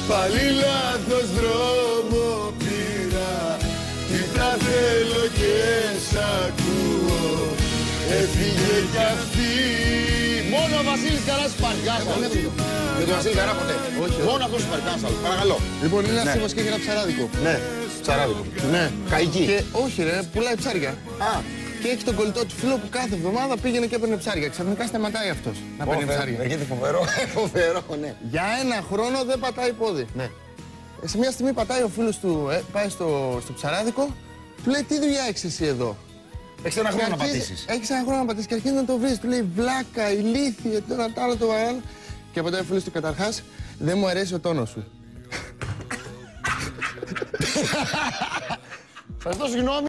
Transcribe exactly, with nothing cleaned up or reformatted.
πάλι λάθος δρόμο πήρα. Τι τα θέλω και σ' ακούω, έφυγε κι αυτή. Μόνο ο Βασίλης Καράς Παρκάσαλ. Με τον Βασίλη Καρά ποτέ. Όχι. Μόνο αυτός ο Παρκάσαλ. Παρακαλώ. Λοιπόν, είναι ένας τύπος και έχει ένα ψαράδικο. Ναι, ψαράδικο. Ναι. Καϊκή. Και όχι ρε, πουλάει ψάρια. Α, Και έχει τον κολλητό του φίλο που κάθε εβδομάδα πήγαινε και έπαιρνε ψάρια. Ξαφνικά σταματάει αυτός να παίρνει ψάρια. γιατί φοβερό, φοβερό, ναι. Για ένα χρόνο δεν πατάει πόδι. Ναι. Σε μια στιγμή πατάει ο φίλος του, ε, πάει στο, στο ψαράδικο, του λέει τι δουλειά έχεις εσύ εδώ. Έχεις ένα χρόνο να αρχίζει- πατήσεις. Έχεις ένα χρόνο να πατήσεις και αρχίζει να το βρεις. Του λέει βλάκα, ηλίθιε, το ένα, το άλλο, το άλλο. Και πατάει ο φίλος του καταρχάς, δεν μου αρέσει ο τόνος σου. Θα ζητώ συγγνώμη.